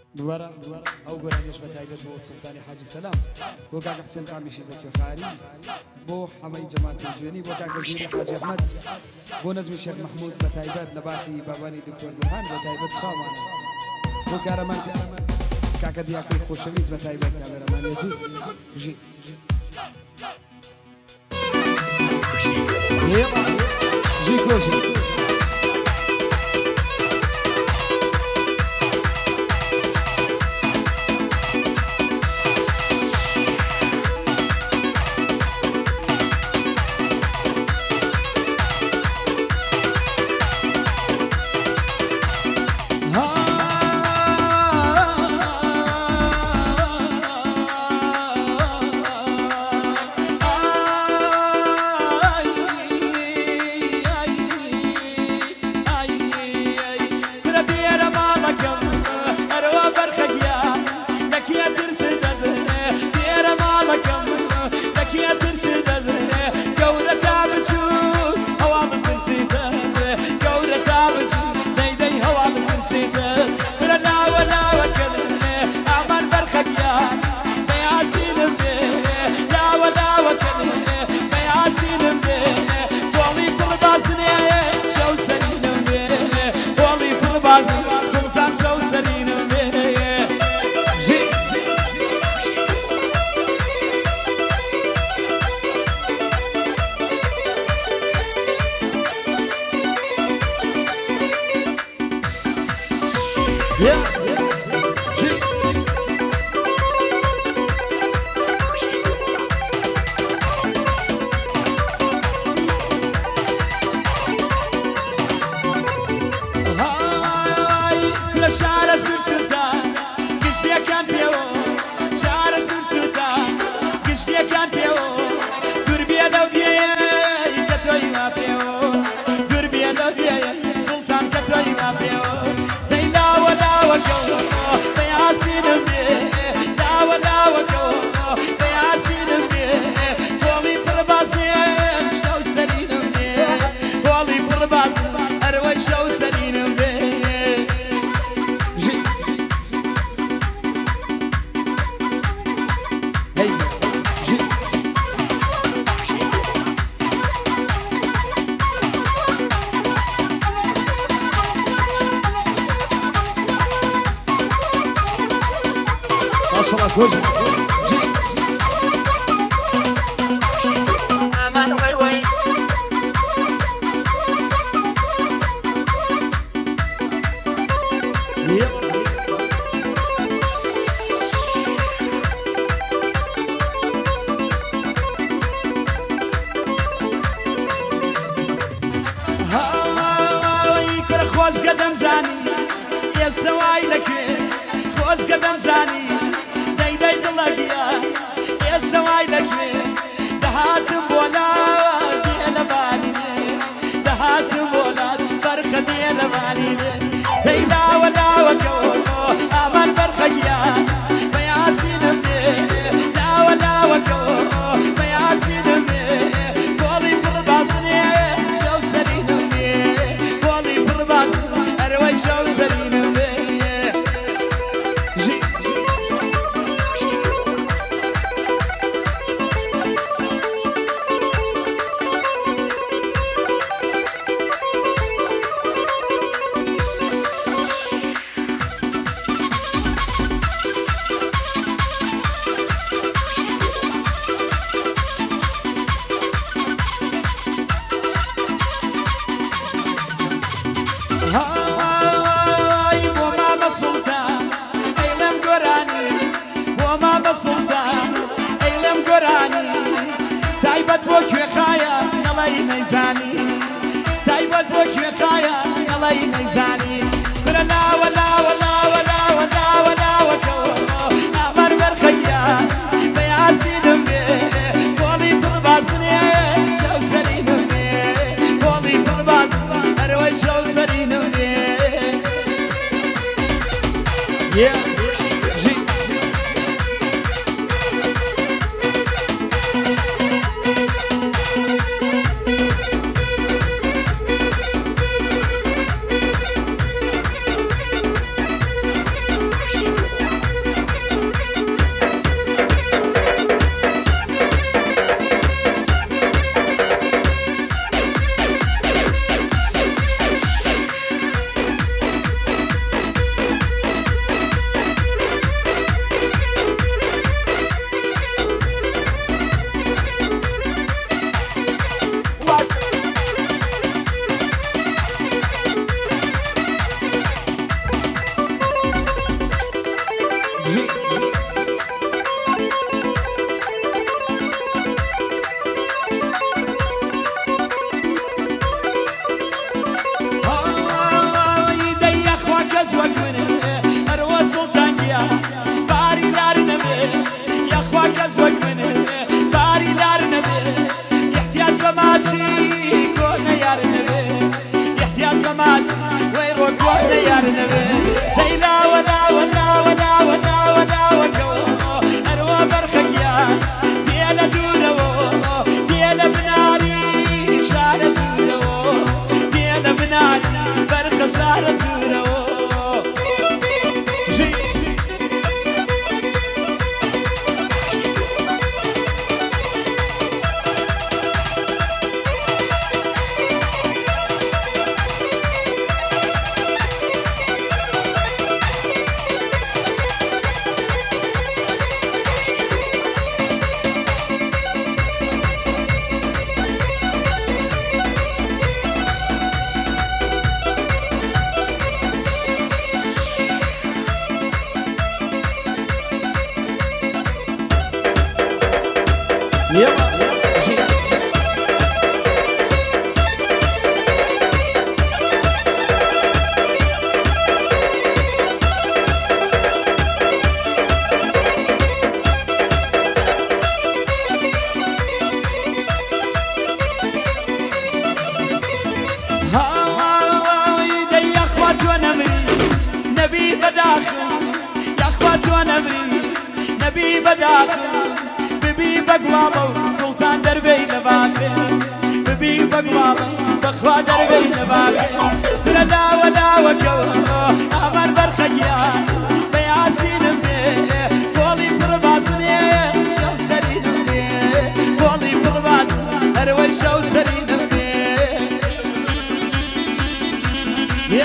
دوارا او قرانيش بتايبت بو السلطاني حاجي سلام بو كاك حسين قامي شيبت وخاري بو حمي جمال الجويني بو كاك وزيري حاج احمد بو نجم الشيخ محمود بتايبت نباتي باباني دكتور برهان بتايبت شامان بو كارمان كاك دياكي خوشويز بتايبت كاميرامان يزيز جي جي كوشي رسوله نبي بداخل يا اخوات وانا مريض نبي بداخل ببي بقلابه سلطان دربي لباخر ببي بقلابه بخوا دربي لباخر لا ولا وكو امر برخيا بياسين زي قولي برباسني شو سريني قولي برباسني اروي شو سريني يا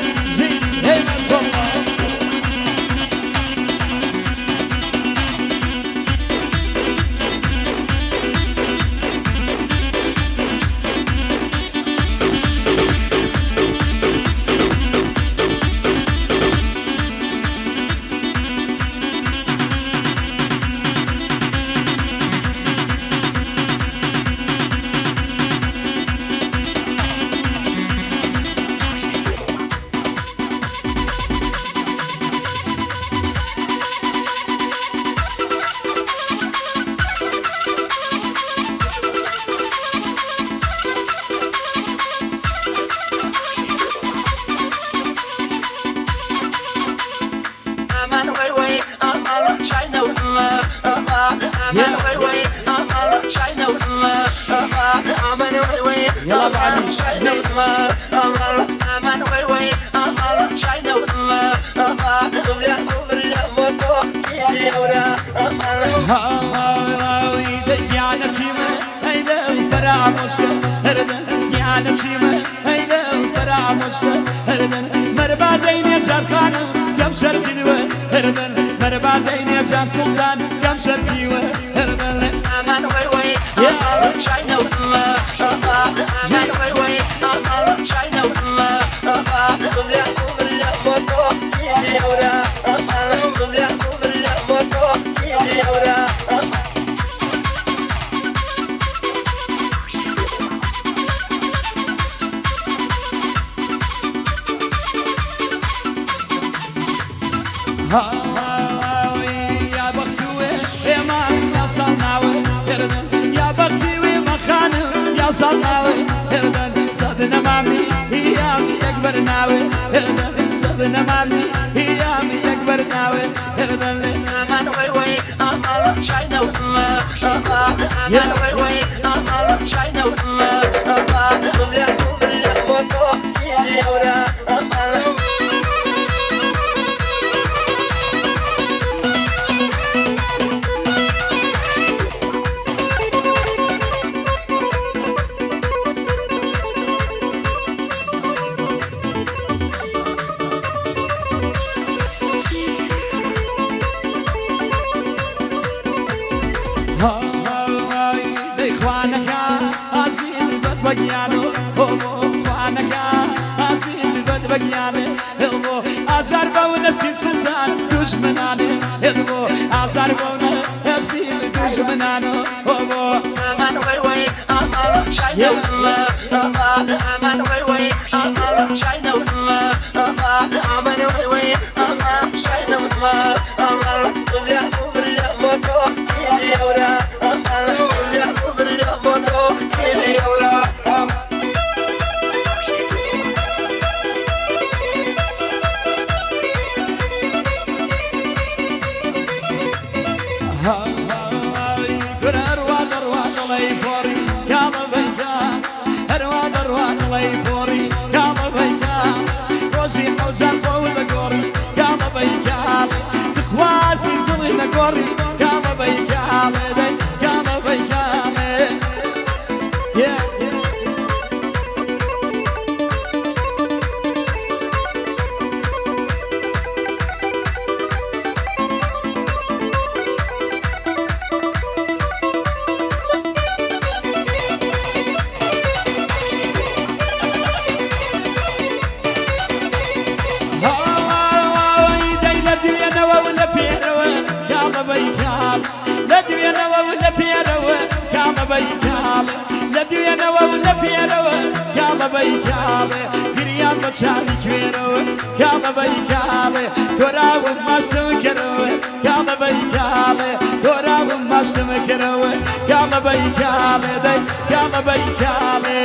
يلا ابو علي يا نسيمة هيدا فرع مشكل هردن يا نسيمة هيدا فرع مشكل هردن مربادين يا جار خانم كم شرقي هردن مربادين يا جار سلطان كم شرقي هردن امان وي وي امان شاينا وما امان وي وي امان شاينا وما يا بختوي يا مان يا صناوي يا بختوي مخانم يا صناوي صدنا مامي هيامي اكبر ناوي صدنا مامي هيامي اكبر ناوي امان وي وي امان شاينا وما امان وي وي امان شاينا وما بقيانو خوانك عزيز بد بقياني البو ازار بونا سي سلطان دشمناني البو ازار بونا سي دشمنانو البو امان وي وي امان شاينا امان وي وي امان شاينا امان وي وي امان شاينا امان طلع بالله موتو يا ورا امان طلع بالله موتو يا ورا نەوە و نەپێرەوە کاڵە بەی کاڵێ گریان بە چاوی کوێرەوە کاڵە بەی کاڵێ تۆراوم ماشتم کردەوە کاڵە بەی کاڵێ تۆراوم ماشتم کردەوە کاڵە بەی کاڵێ دەی کاڵە بەی کاڵێ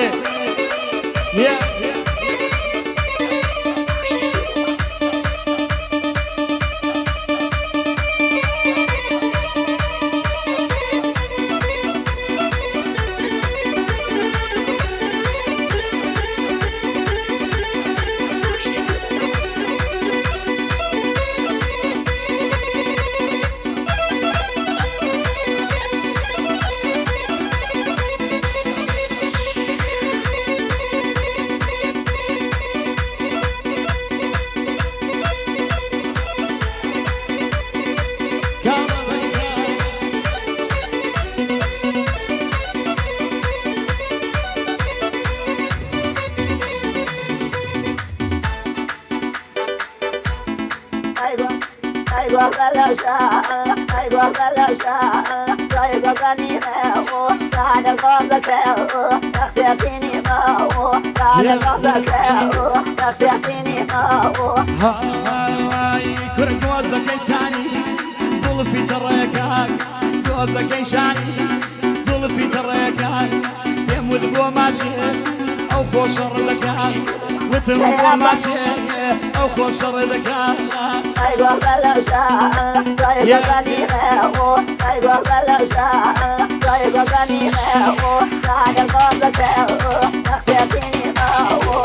كرة جوزك شاني زلفي تريكاك جوزك شاني زلفي تريكاك يمود بو ماشي او خوشر لكاك وتم بو ماشي او خوشر لكاك ايوه بلاشان طيب غنيمه ايوه بلاشان طيب غنيمه بعد الغضب تخفيني ما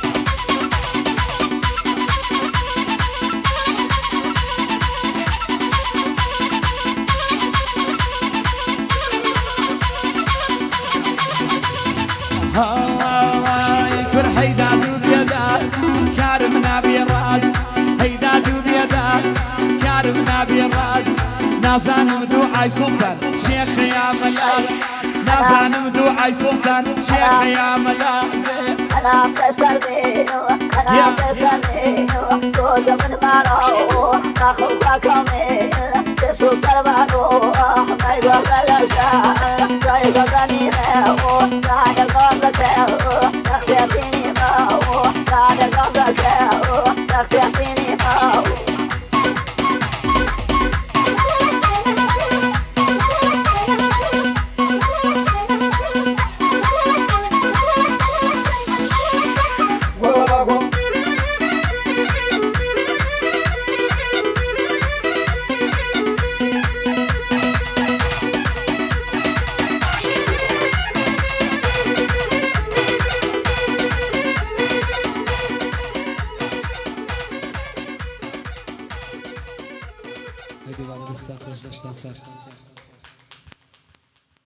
كل حيداتو بيدك كارمنا بالراس حيداتو بيدك كارمنا بالراس نازانم دوعي سلطان شيخ يا ملاس نازانم دوعي سلطان شيخ يا ملاس أنا أستسرني أنا أستسرني كل من مارو أخوك كمي تشو سربانو ما يقول بلاشان طيب غنيمه بعد الغضب تخفيني ماو بعد الغضب تخفيني ماو هيدي بعد الساعة 13 ساعة